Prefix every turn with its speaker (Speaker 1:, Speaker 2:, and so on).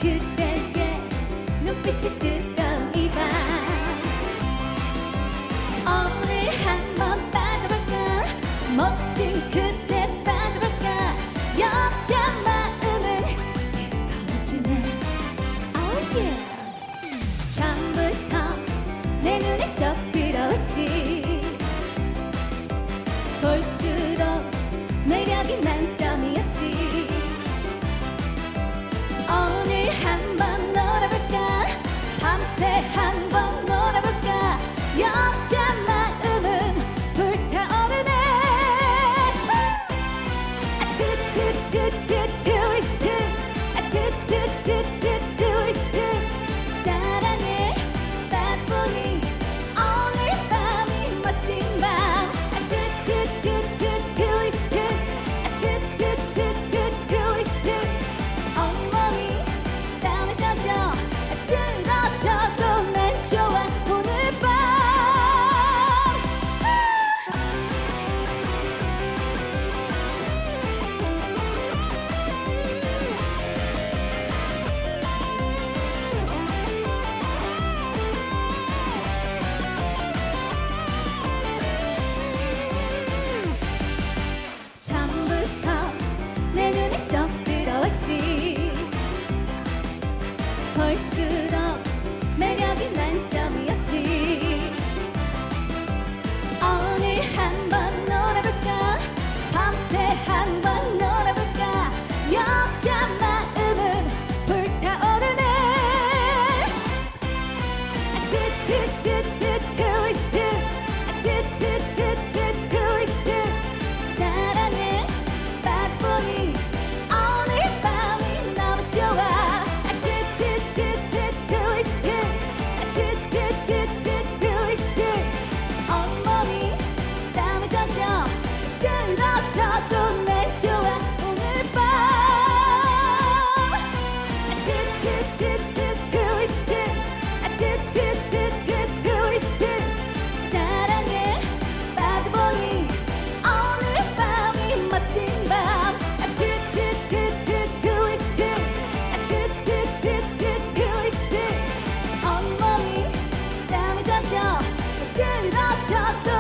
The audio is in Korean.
Speaker 1: 그대의 눈빛이 뜨거운 이 밤 오늘 한번 빠져볼까 멋진 그대 빠져볼까 여자 마음은 뜨거워지네 oh yeah 처음부터 내 눈에 쏙 들어왔지 볼수록 매력이 만점이었지 오늘 한번 놀아볼까 밤새 한번 놀아볼까 여자 마음은 불타오르네 트위스트 트위스트 사랑에 빠져보니 오늘 밤이 멋진 밤 트위스트 트위스트 온몸이 땀에 젖어 쓰러져도 난 좋아 오늘 밤 처음부터 내 눈에 쏙 들어왔지 볼수록 매력이 만점이었지 오늘 한번 놀아볼까 밤새 한번 놀아볼까 여자 마음은 불타오르네 트위스트 트위스트 사랑에 빠져보니 오늘 밤이 너무 좋아 트위스트 온몸이 땀에 젖어 쓰러져도 난 좋아 오늘 밤 트위스트 사랑에 빠져보니 오늘 밤이 멋진 밤 트위스트 온몸이 땀에 젖어 쓰러져도